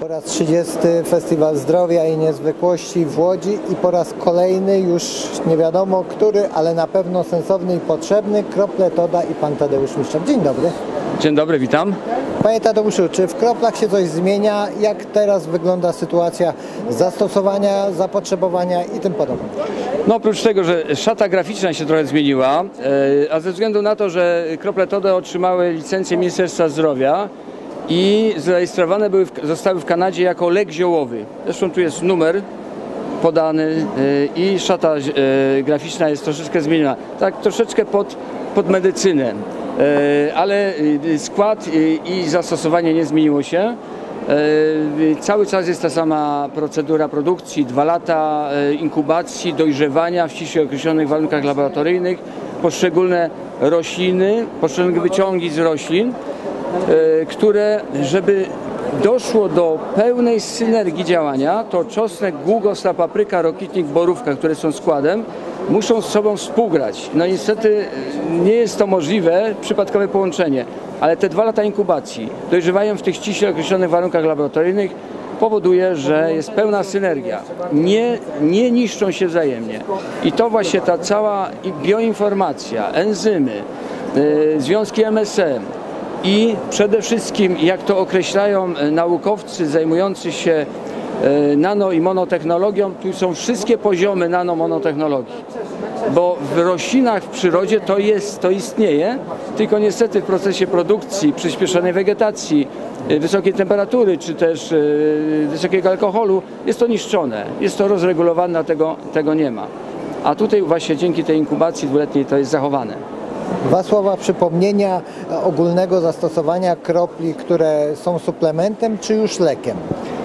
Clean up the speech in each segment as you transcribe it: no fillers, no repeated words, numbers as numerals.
Po raz 30. Festiwal Zdrowia i Niezwykłości w Łodzi i po raz kolejny, już nie wiadomo który, ale na pewno sensowny i potrzebny, krople Toda i pan Tadeusz Miszczak. Dzień dobry. Dzień dobry, witam. Panie Tadeuszu, czy w kroplach się coś zmienia? Jak teraz wygląda sytuacja zastosowania, zapotrzebowania i tym podobne? No oprócz tego, że szata graficzna się trochę zmieniła, a ze względu na to, że krople Toda otrzymały licencję Ministerstwa Zdrowia i zarejestrowane zostały w Kanadzie jako lek ziołowy. Zresztą tu jest numer podany i szata graficzna jest troszeczkę zmieniona. Tak troszeczkę pod medycynę, ale skład i zastosowanie nie zmieniło się. Cały czas jest ta sama procedura produkcji, 2 lata inkubacji, dojrzewania w ściśle określonych warunkach laboratoryjnych, poszczególne rośliny, poszczególne wyciągi z roślin, które, żeby doszło do pełnej synergii działania, to czosnek, gługosla, papryka, rokitnik, borówka, które są składem, muszą z sobą współgrać. No niestety nie jest to możliwe, przypadkowe połączenie, ale te 2 lata inkubacji dojrzewają w tych ściśle określonych warunkach laboratoryjnych, powoduje, że jest pełna synergia. Nie niszczą się wzajemnie. I to właśnie ta cała bioinformacja, enzymy, związki MSM i przede wszystkim, jak to określają naukowcy zajmujący się nano i monotechnologią, tu są wszystkie poziomy nano-monotechnologii. Bo w roślinach, w przyrodzie to istnieje, tylko niestety w procesie produkcji, przyspieszonej wegetacji, wysokiej temperatury, czy też wysokiego alkoholu, jest to niszczone, jest to rozregulowane, a tego nie ma. A tutaj właśnie dzięki tej inkubacji 2-letniej to jest zachowane. 2 słowa przypomnienia ogólnego zastosowania kropli, które są suplementem, czy już lekiem?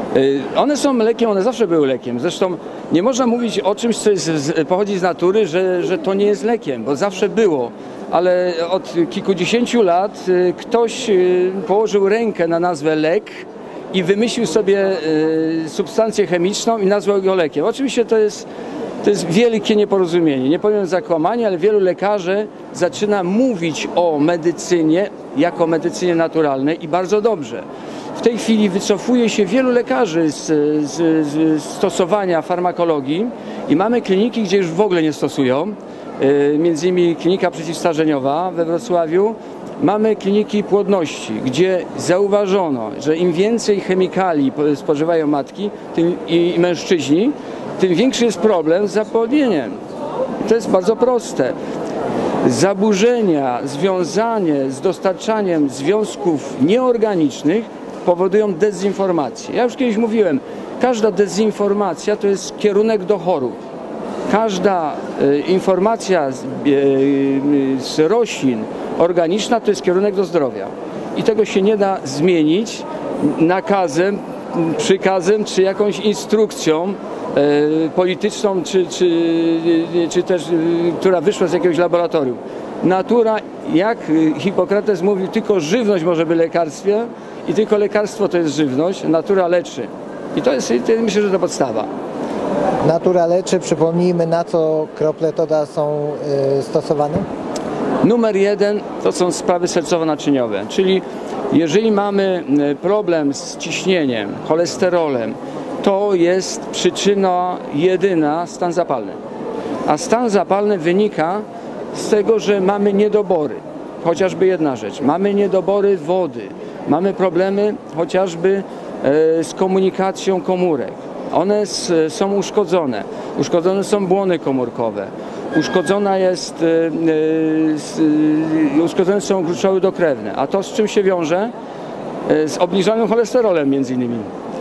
One są lekiem, one zawsze były lekiem. Zresztą nie można mówić o czymś, co pochodzi z natury, że to nie jest lekiem, bo zawsze było. Ale od kilkudziesięciu lat ktoś położył rękę na nazwę lek i wymyślił sobie substancję chemiczną i nazwał go lekiem. Oczywiście to jest wielkie nieporozumienie. Nie powiem zakłamanie, ale wielu lekarzy zaczyna mówić o medycynie jako medycynie naturalnej i bardzo dobrze. W tej chwili wycofuje się wielu lekarzy z stosowania farmakologii i mamy kliniki, gdzie już w ogóle nie stosują. Między innymi klinika przeciwstarzeniowa we Wrocławiu. Mamy kliniki płodności, gdzie zauważono, że im więcej chemikali spożywają matki i mężczyźni, tym większy jest problem z zapłodnieniem. To jest bardzo proste. Zaburzenia związane z dostarczaniem związków nieorganicznych powodują dezinformację. Ja już kiedyś mówiłem, każda dezinformacja to jest kierunek do chorób. Każda informacja z roślin organiczna to jest kierunek do zdrowia. I tego się nie da zmienić nakazem, przykazem czy jakąś instrukcją polityczną, czy też która wyszła z jakiegoś laboratorium. Natura, jak Hipokrates mówił, tylko żywność może być lekarstwem i tylko lekarstwo to jest żywność, natura leczy. I to jest, myślę, że to podstawa. Natura leczy, przypomnijmy, na co krople Toda są stosowane? Numer 1 to są sprawy sercowo-naczyniowe, czyli jeżeli mamy problem z ciśnieniem, cholesterolem, to jest przyczyna jedyna stan zapalny. A stan zapalny wynika z tego, że mamy niedobory. Chociażby jedna rzecz, mamy niedobory wody, mamy problemy chociażby z komunikacją komórek. One są uszkodzone. Uszkodzone są błony komórkowe. Uszkodzone są gruczoły dokrewne. A to z czym się wiąże? Z obniżonym cholesterolem między innymi.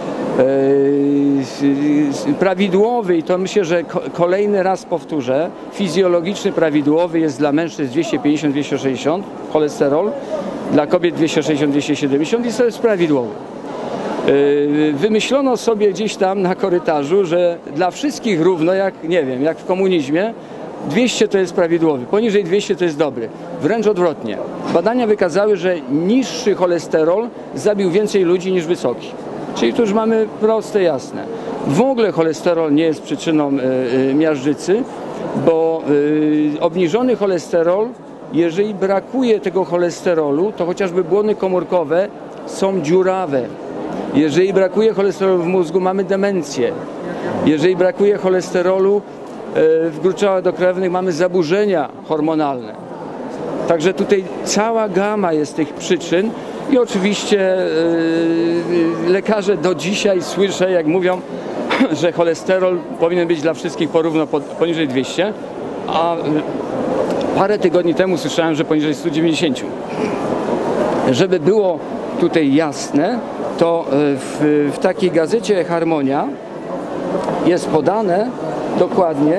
Prawidłowy, i to myślę, że kolejny raz powtórzę, fizjologiczny prawidłowy jest dla mężczyzn 250-260 cholesterol, dla kobiet 260-270 i to jest prawidłowy. Wymyślono sobie gdzieś tam na korytarzu, że dla wszystkich równo, jak nie wiem, jak w komunizmie, 200 to jest prawidłowy, poniżej 200 to jest dobry. Wręcz odwrotnie. Badania wykazały, że niższy cholesterol zabił więcej ludzi niż wysoki. Czyli tu już mamy proste, jasne. W ogóle cholesterol nie jest przyczyną miażdżycy, bo obniżony cholesterol, jeżeli brakuje tego cholesterolu, to chociażby błony komórkowe są dziurawe. Jeżeli brakuje cholesterolu w mózgu, mamy demencję. Jeżeli brakuje cholesterolu w gruczołach dokrewnych, mamy zaburzenia hormonalne. Także tutaj cała gama jest tych przyczyn i oczywiście lekarze do dzisiaj słyszę, jak mówią, że cholesterol powinien być dla wszystkich porówno poniżej 200, a parę tygodni temu słyszałem, że poniżej 190. Żeby było tutaj jasne, to w takiej gazecie Harmonia jest podane dokładnie,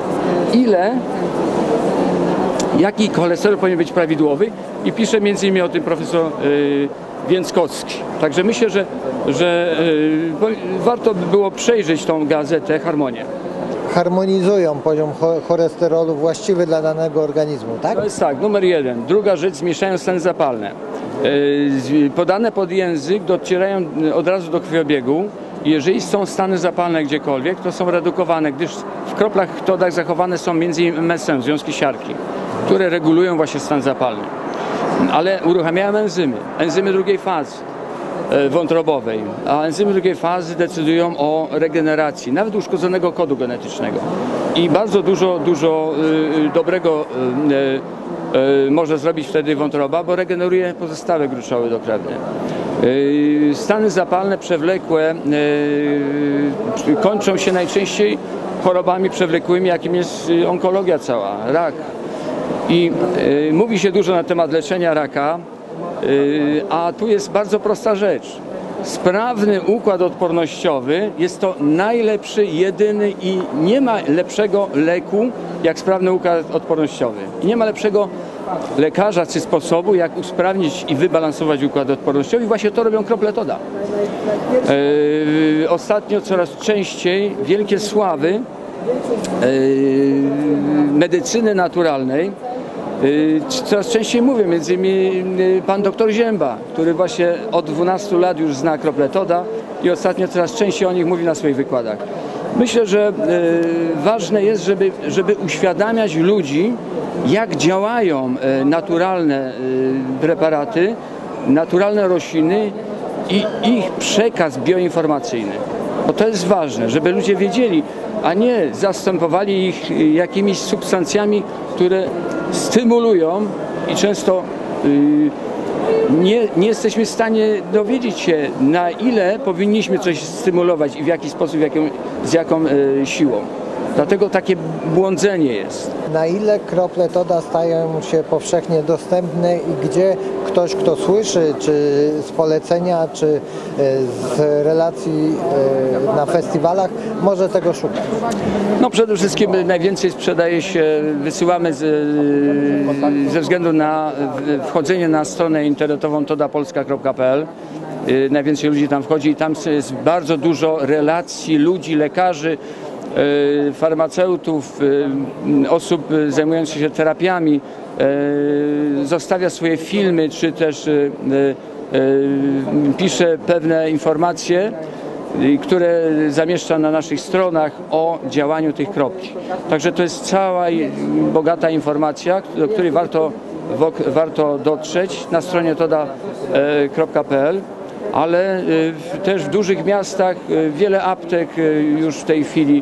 jaki cholesterol powinien być prawidłowy i pisze między innymi o tym profesor Więckowski. Także myślę, że warto by było przejrzeć tą gazetę Harmonia. Harmonizują poziom cholesterolu właściwy dla danego organizmu, tak? To jest tak, numer 1. Druga rzecz, zmniejszają stany zapalne. Podane pod język docierają od razu do krwiobiegu. Jeżeli są stany zapalne gdziekolwiek, to są redukowane, gdyż w kroplach todach zachowane są m.in. MSM, związki siarki, które regulują właśnie stan zapalny. Ale uruchamiają enzymy drugiej fazy wątrobowej, a enzymy drugiej fazy decydują o regeneracji, nawet uszkodzonego kodu genetycznego. I bardzo dużo dobrego może zrobić wtedy wątroba, bo regeneruje pozostałe gruczoły dokrewne. Stany zapalne przewlekłe kończą się najczęściej chorobami przewlekłymi, jakim jest onkologia cała, rak. I mówi się dużo na temat leczenia raka, a tu jest bardzo prosta rzecz. Sprawny układ odpornościowy jest to najlepszy, jedyny i nie ma lepszego leku jak sprawny układ odpornościowy. I nie ma lepszego lekarza czy sposobu, jak usprawnić i wybalansować układ odpornościowy. I właśnie to robią krople Toda. Ostatnio coraz częściej wielkie sławy medycyny naturalnej coraz częściej mówię, między innymi pan doktor Zięba, który właśnie od 12 lat już zna krople Toda i ostatnio coraz częściej o nich mówi na swoich wykładach. Myślę, że ważne jest, żeby uświadamiać ludzi, jak działają naturalne preparaty, naturalne rośliny i ich przekaz bioinformacyjny. Bo to jest ważne, żeby ludzie wiedzieli, a nie zastępowali ich jakimiś substancjami, które stymulują i często nie jesteśmy w stanie dowiedzieć się, na ile powinniśmy coś stymulować i w jaki sposób, z jaką siłą. Dlatego takie błądzenie jest. Na ile krople Toda stają się powszechnie dostępne i gdzie ktoś, kto słyszy, czy z polecenia, czy z relacji na festiwalach, może tego szukać? No przede wszystkim najwięcej sprzedaje się, wysyłamy ze względu na wchodzenie na stronę internetową todapolska.pl. Najwięcej ludzi tam wchodzi i tam jest bardzo dużo relacji ludzi, lekarzy, farmaceutów, osób zajmujących się terapiami, zostawia swoje filmy, czy też pisze pewne informacje, które zamieszcza na naszych stronach o działaniu tych kropli. Także to jest cała bogata informacja, do której warto dotrzeć na stronie toda.pl. Ale też w dużych miastach wiele aptek już w tej chwili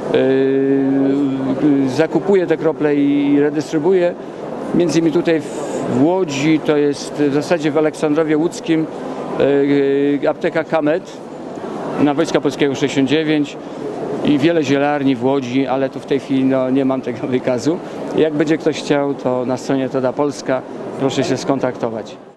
zakupuje te krople i redystrybuuje. Między innymi tutaj w Łodzi, to jest w zasadzie w Aleksandrowie Łódzkim apteka Kamet na Wojska Polskiego 69 i wiele zielarni w Łodzi, ale tu w tej chwili nie mam tego wykazu. Jak będzie ktoś chciał, to na stronie Toda Polska proszę się skontaktować.